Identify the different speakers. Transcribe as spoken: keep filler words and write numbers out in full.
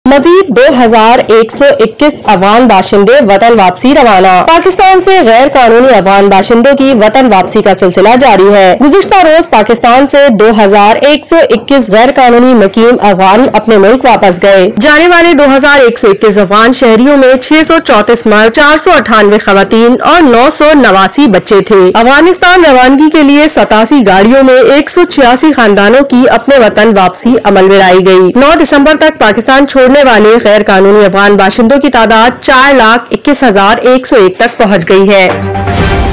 Speaker 1: मजीद दो हजार एक सौ इक्कीस अफगान बाशिंदे वतन वापसी रवाना। पाकिस्तान से गैर कानूनी अफगान बाशिंदों की वतन वापसी का सिलसिला जारी है। गुज़िश्ता रोज पाकिस्तान से दो हजार एक सौ इक्कीस गैर कानूनी मुकीम अफगान अपने मुल्क वापस गए। जाने वाले दो हजार एक सौ इक्कीस अफगान शहरियों में छह सौ चौतीस मर्द, चार सौ अठानवे खवातीन और नौ सौ नवासी बच्चे थे। अफगानिस्तान रवानगी के लिए सतासी गाड़ियों में एक सौ छियासी खानदानों की अपने वतन वापसी अमल में लाई गयी। नौ दिसम्बर तक पाकिस्तान छोड़ने वाले गैर कानूनी अफगान बाशिंदों की तादाद चार लाख इक्कीस हजार एक सौ एक तक पहुँच गयी है।